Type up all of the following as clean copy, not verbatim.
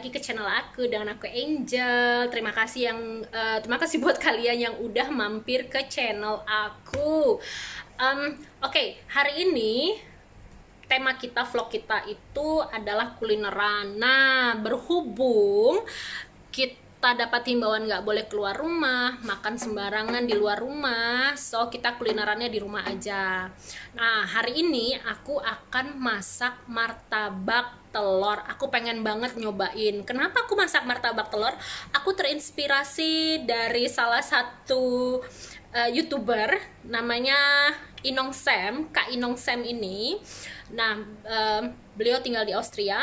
lagi ke channel aku dengan aku Angel. Terima kasih buat kalian yang udah mampir ke channel aku. Oke, hari ini tema kita, vlog kita itu adalah kulineran. Nah, berhubung kita dapat himbauan nggak boleh keluar rumah, makan sembarangan di luar rumah, so kita kulinerannya di rumah aja. Nah, hari ini aku akan masak martabak telur. Aku pengen banget nyobain. Kenapa aku masak martabak telur? Aku terinspirasi dari salah satu YouTuber namanya Inong Sam, Kak Inong Sam ini. Nah, beliau tinggal di Austria.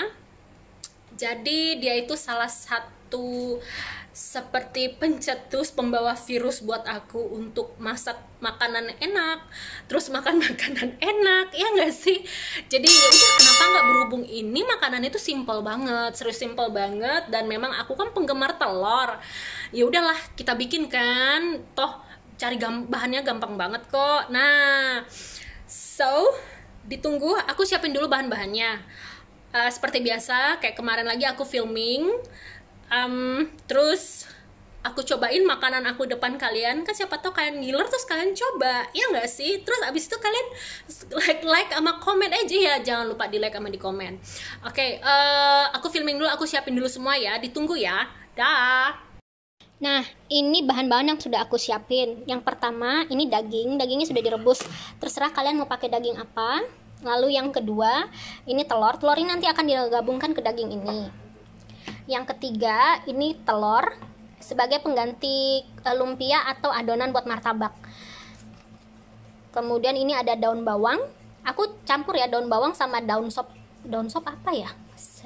Jadi dia itu salah satu seperti pencetus pembawa virus buat aku untuk masak makanan enak, terus makan makanan enak, ya nggak sih? Jadi ya udah, kenapa nggak, berhubung ini makanan itu simple banget, serius simple banget, dan memang aku kan penggemar telur. Ya udahlah, kita bikin kan, toh cari bahannya gampang banget kok. Nah, so ditunggu, aku siapin dulu bahan-bahannya. Seperti biasa, kayak kemarin lagi aku filming, terus aku cobain makanan aku depan kalian, kan siapa tau kalian ngiler terus kalian coba, ya nggak sih? Terus abis itu kalian like sama komen aja ya, jangan lupa di like sama di komen. Oke, aku filming dulu, aku siapin dulu semua ya, ditunggu ya, dah. Nah, ini bahan-bahan yang sudah aku siapin. Yang pertama, ini dagingnya sudah direbus. Terserah kalian mau pakai daging apa. Lalu yang kedua, ini telur. Telur ini nanti akan digabungkan ke daging ini. Yang ketiga, ini telur sebagai pengganti lumpia atau adonan buat martabak. Kemudian ini ada daun bawang. Aku campur ya daun bawang sama daun sop. Daun sop apa ya?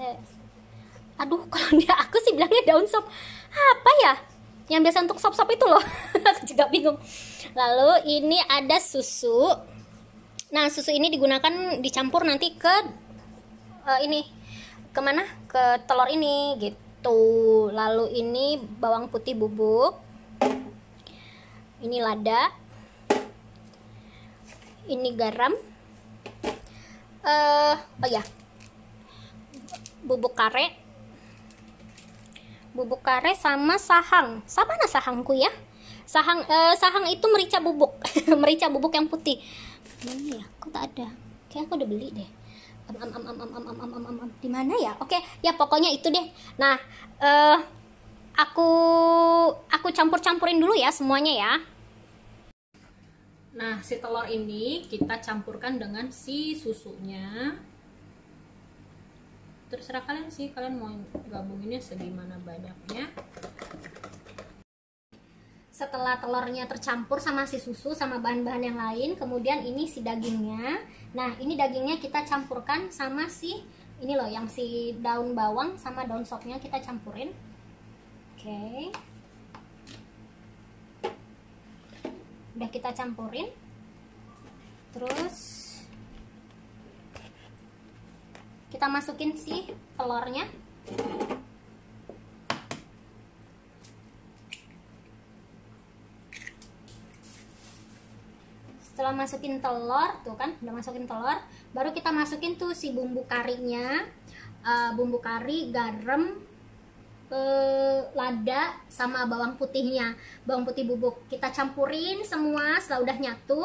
Aduh, kalau dia aku sih bilangnya daun sop. Apa ya? Yang biasa untuk sop-sop itu loh. Aku juga bingung. Lalu ini ada susu. Nah, susu ini dicampur nanti ke kemana? Ke telur ini gitu. Lalu ini bawang putih bubuk. Ini lada. Ini garam. Oh ya, bubuk kare. Bubuk kare sama sahang. Sama mana sahangku ya? Sahang itu merica bubuk. Merica bubuk yang putih. Mana ya? Kok tak ada? Kayak aku udah beli deh. Di mana ya? Oke, ya pokoknya itu deh. Nah, aku campur-campurin dulu ya semuanya ya. Nah, si telur ini kita campurkan dengan si susunya. Terserah kalian sih, kalian mau gabunginnya segimana banyaknya. Setelah telurnya tercampur sama si susu sama bahan-bahan yang lain, kemudian ini si dagingnya. Nah, ini dagingnya kita campurkan sama ini loh, yang si daun bawang sama daun sopnya kita campurin. Oke. Udah kita campurin. Terus kita masukin si telurnya. Setelah masukin telur, tuh kan udah masukin telur, baru kita masukin tuh si bumbu karinya, bumbu kari, garam, lada sama bawang putihnya, bawang putih bubuk. Kita campurin semua. Setelah udah nyatu,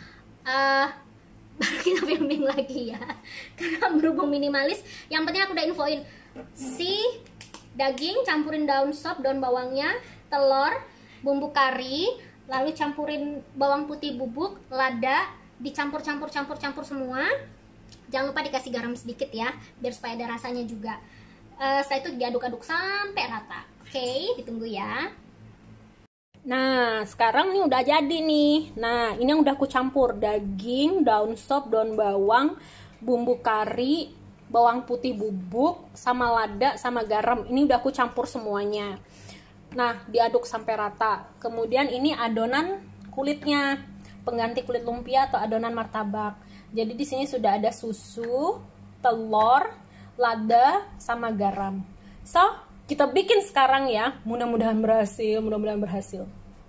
baru kita filming lagi ya, karena berhubung minimalis. Yang penting aku udah infoin, si daging campurin daun sop, daun bawangnya, telur, bumbu kari, lalu campurin bawang putih bubuk, lada, dicampur-campur semua. Jangan lupa dikasih garam sedikit ya, biar supaya ada rasanya juga. Setelah itu diaduk-aduk sampai rata. Oke, ditunggu ya. Nah, sekarang nih udah jadi nih. Nah, ini yang udah aku campur, daging, daun sop, daun bawang, bumbu kari, bawang putih bubuk, sama lada, sama garam. Ini udah aku campur semuanya. Nah, diaduk sampai rata. Kemudian ini adonan kulitnya, pengganti kulit lumpia atau adonan martabak. Jadi di sini sudah ada susu, telur, lada, sama garam. So, kita bikin sekarang ya. Mudah-mudahan berhasil,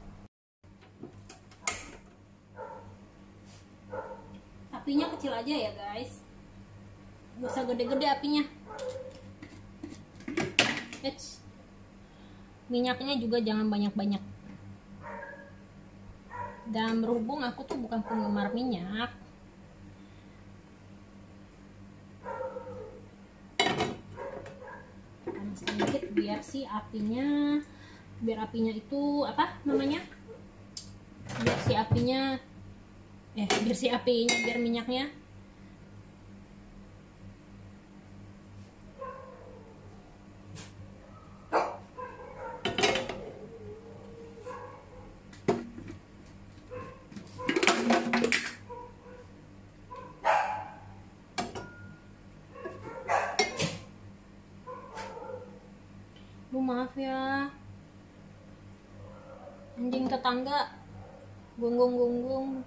Apinya kecil aja ya, guys. Gak usah gede-gede apinya. Minyaknya juga jangan banyak-banyak. Dan berhubung aku tuh bukan penggemar minyak, panas sedikit biar apinya itu apa namanya? Biar minyaknya maaf ya, anjing tetangga gonggong.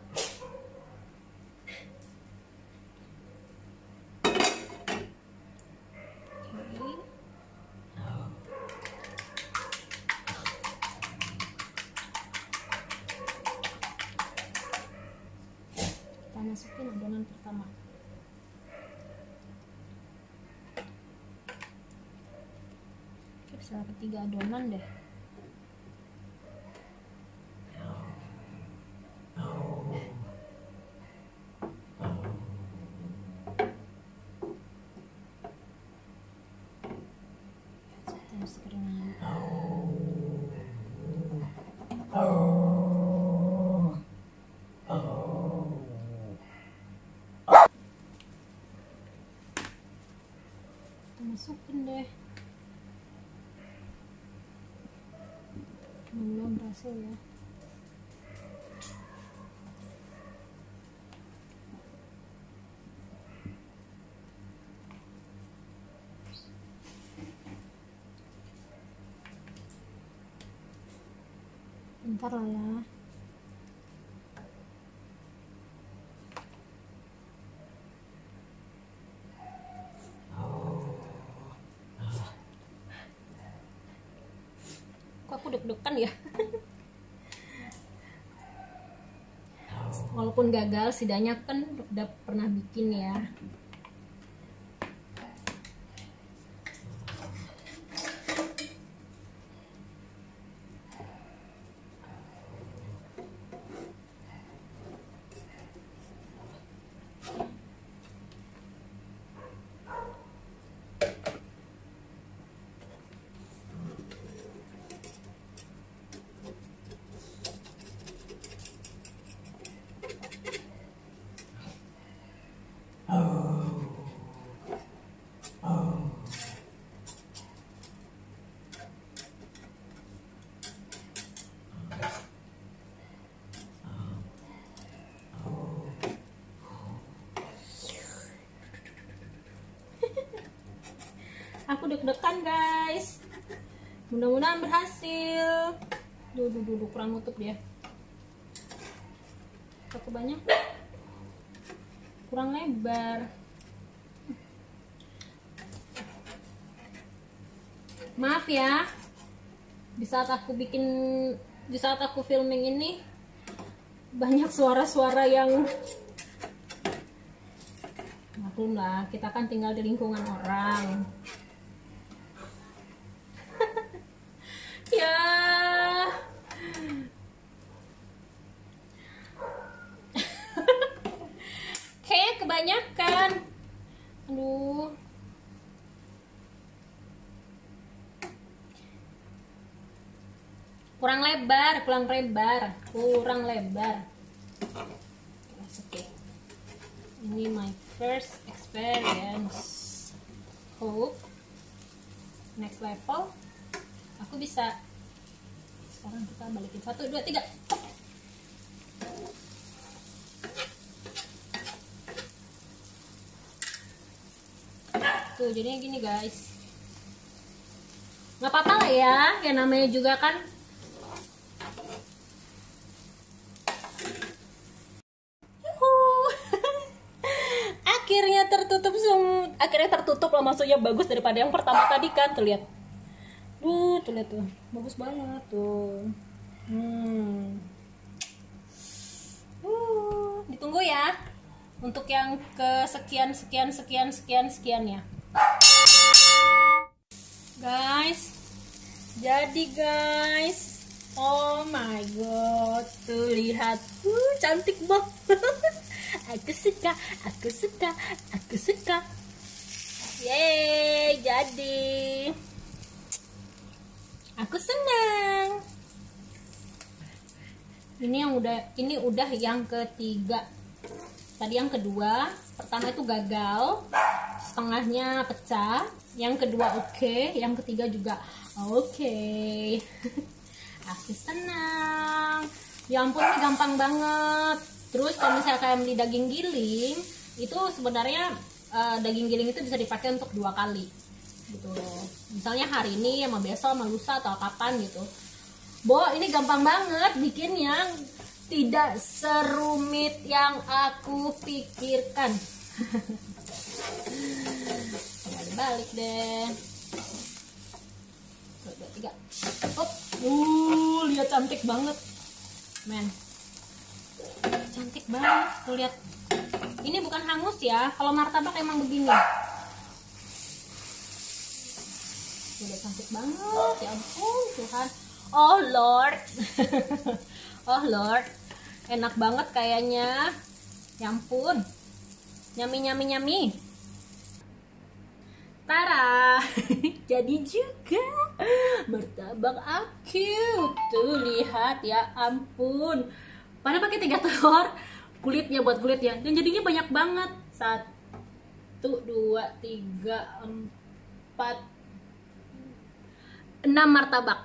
Kita masukin adonan pertama. Bisa dapat 3 adonan deh. Masukin deh, belum berhasil ya. Bentar lah ya. Aku deg-degan ya. Walaupun gagal, setidaknya kan udah pernah bikin ya. Aku deg-degan guys, mudah-mudahan berhasil. Duh, kurang nutup dia. Cukup banyak, kurang lebar. Maaf ya, di saat aku filming ini banyak suara-suara yang maklum lah, kita kan tinggal di lingkungan orang. Ya, kayak kebanyakan. Aduh, kurang lebar. Oke. Ini my first experience. Hope next level aku bisa. Sekarang kita balikin 1, 2, 3. Tuh jadinya gini guys. Nggak apa-apa lah ya, yang namanya juga kan akhirnya tertutup lah, maksudnya bagus daripada yang pertama tadi kan. Tuh lihat. Tuh lihat tuh. Bagus banget tuh. Ditunggu ya untuk yang ke sekian ya. Guys, jadi guys, oh my god, tuh lihat, cantik banget. Aku suka, aku suka, aku suka. Yeay, jadi aku senang. Ini udah yang ketiga. Tadi yang kedua, pertama itu gagal, setengahnya pecah. Yang kedua oke, yang ketiga juga oke. Aku senang. Ya ampun, ini gampang banget. Terus kalau misalnya kalian beli daging giling, itu sebenarnya daging giling itu bisa dipakai untuk 2 kali gitu loh. Misalnya hari ini sama besok sama lusa atau kapan gitu. Bo, ini gampang banget bikinnya, tidak serumit yang aku pikirkan. Balik deh. 1, 2, 3. Hop. Lihat cantik banget. Men. Cantik banget. Tuh lihat. Ini bukan hangus ya. Kalau martabak emang begini. Udah cantik banget. Ya ampun, Tuhan. Oh Lord. Oh Lord. Enak banget kayaknya. Ya ampun. Nyami nyami nyami. Tara. Jadi juga martabak aku. Tuh lihat, ya ampun. Pada pakai 3 telur, kulitnya buat kulitnya, dan jadinya banyak banget. 1, 2, 3, 4, 6 martabak.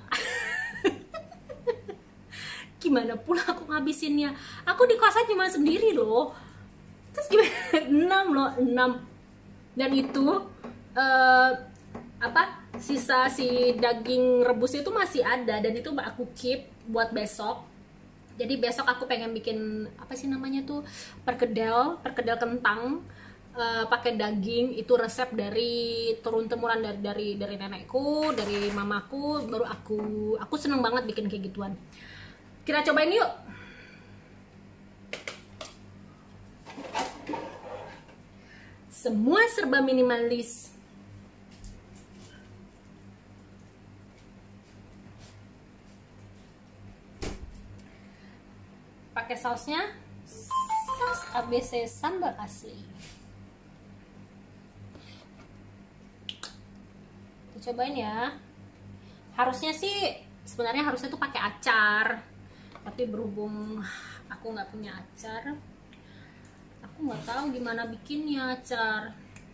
Gimana pula aku ngabisinnya? Aku di kosan cuma sendiri loh. Terus gimana? 6 loh, 6. Dan itu sisa si daging rebus itu masih ada, dan itu aku keep buat besok. Jadi besok aku pengen bikin apa sih namanya tuh, perkedel kentang pakai daging. Itu resep dari turun temurun dari nenekku, dari mamaku. Baru aku seneng banget bikin kayak gituan. Kita cobain yuk. Semua serba minimalis. Pakai sausnya, saus ABC sambal asli. Kita cobain ya. Harusnya sih sebenarnya harusnya tuh pakai acar, tapi berhubung aku nggak punya acar, aku nggak tahu gimana bikinnya acar.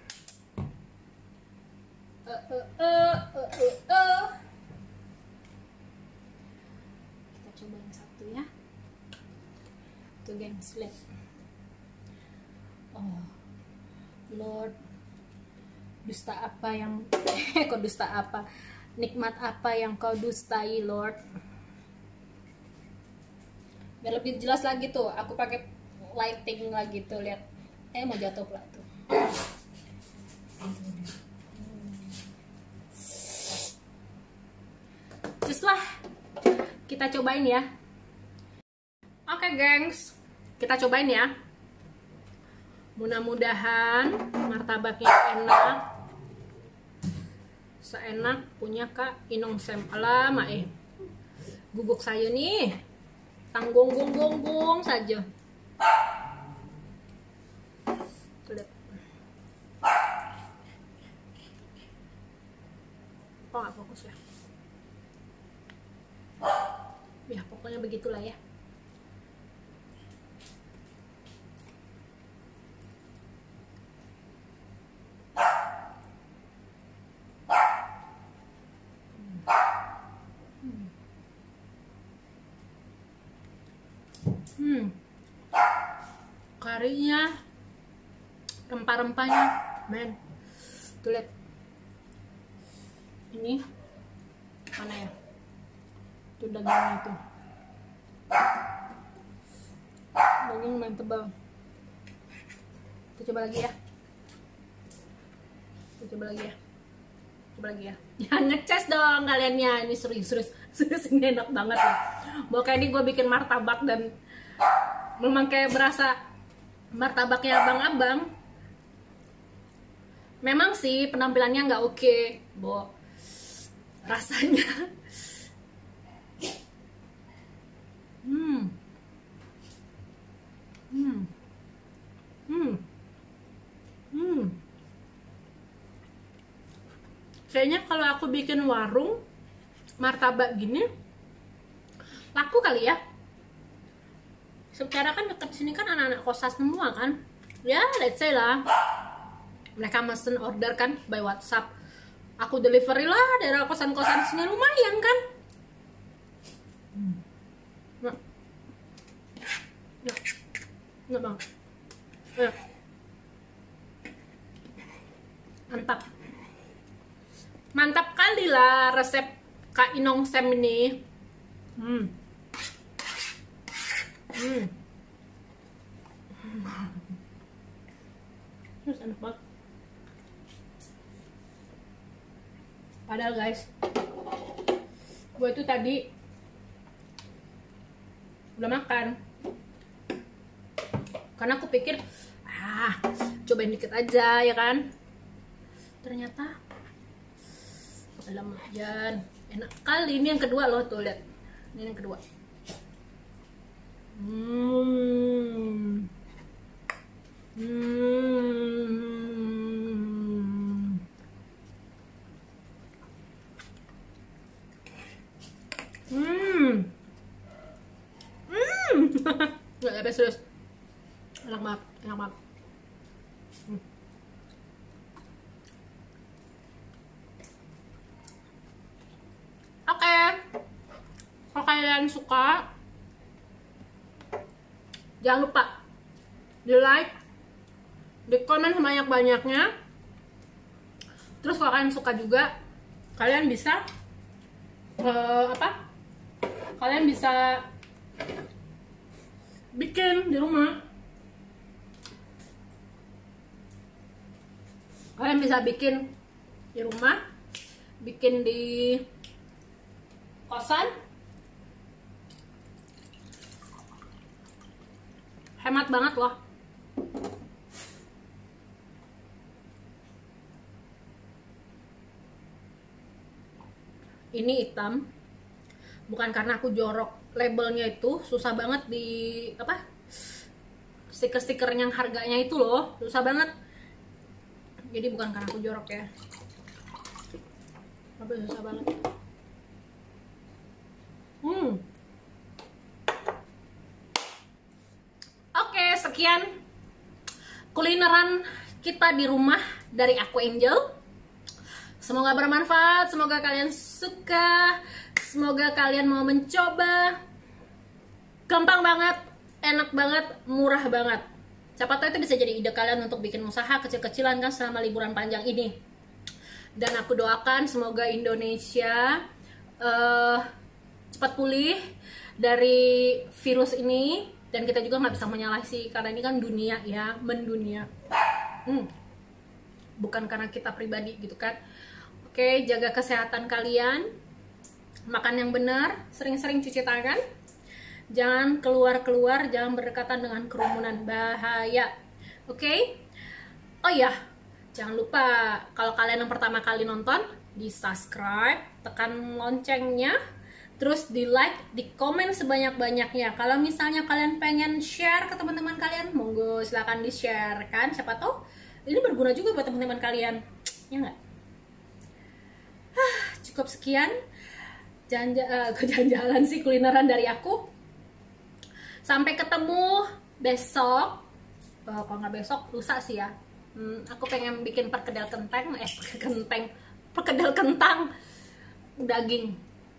Kita cobain satu ya. Tuh gengs, lihat. Oh Lord, dusta apa yang kok dusta apa, nikmat apa yang kau dustai Lord. Biar lebih jelas lagi tuh, aku pakai lighting lagi tuh, lihat. Mau jatuh pula tuh. Cus lah, kita cobain ya. Oke gengs, kita cobain ya. Mudah-mudahan martabaknya enak, seenak punya Kak Inung Sem. Alamak guguk saya nih, tanggung saja. Lihat. Kok nggak fokus ya? Ya pokoknya begitulah ya. Karinya, rempah-rempahnya, men. Tuh lihat. Ini mana ya? Tuh dagingnya tuh. Daging lumayan tebal. Kita coba lagi ya. Coba lagi ya. Ya ngecas dong kaliannya. Ini serius ini enak banget ya. Pokoknya ini gue bikin martabak dan memang kayak berasa martabaknya abang-abang. Memang sih penampilannya nggak oke, Bo. rasanya. Kayaknya kalau aku bikin warung martabak gini laku kali ya. Secara kan dekat sini kan anak-anak kosan semua kan. Ya, let's say lah. Mereka mesen order kan by WhatsApp. Aku delivery lah dari kosan-kosan sini, lumayan kan. Nah, bang. Mantap. Mantap kali lah resep Kak Inong Sam ini. Terus enak banget. Padahal guys, gue itu tadi udah makan. Karena aku pikir, cobain dikit aja ya kan. Ternyata lumayan enak kali. Ini yang kedua loh, tuh lihat. Ini yang kedua. Nggak habis serius. Enak banget, enak banget. Oke, kalau kalian suka, jangan lupa di like, di komen sebanyak-banyaknya. Terus kalau kalian suka juga, kalian bisa kalian bisa bikin di rumah. Kalian bisa bikin di rumah, bikin di kosan. Hemat banget loh. Ini hitam bukan karena aku jorok, labelnya itu susah banget di stiker-stiker yang harganya itu loh, susah banget. Jadi bukan karena aku jorok ya, tapi susah banget. Oke, sekian kulineran kita di rumah dari aku Angel. Semoga bermanfaat, semoga kalian suka, semoga kalian mau mencoba. Gampang banget, enak banget, murah banget. Siapa tahu itu bisa jadi ide kalian untuk bikin usaha kecil-kecilan kan selama liburan panjang ini. Dan aku doakan semoga Indonesia cepat pulih dari virus ini. Dan kita juga nggak bisa menyalahi sih, karena ini kan dunia ya, mendunia. Bukan karena kita pribadi gitu kan. Oke, jaga kesehatan kalian, makan yang benar, sering-sering cuci tangan, jangan keluar-keluar, jangan berdekatan dengan kerumunan, bahaya. Oke? Oh iya, jangan lupa kalau kalian yang pertama kali nonton, di subscribe, tekan loncengnya, terus di like, di komen sebanyak-banyaknya. Kalau misalnya kalian pengen share ke teman-teman kalian, monggo silakan di share kan, siapa tahu ini berguna juga buat teman-teman kalian, ya nggak? Cukup sekian jalan-jalan sih kulineran dari aku. Sampai ketemu besok. Kalau nggak besok, lusa sih ya. Aku pengen bikin perkedel kentang daging.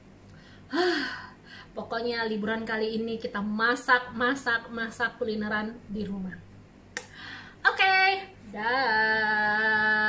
Pokoknya liburan kali ini kita masak kulineran di rumah. Oke, dah.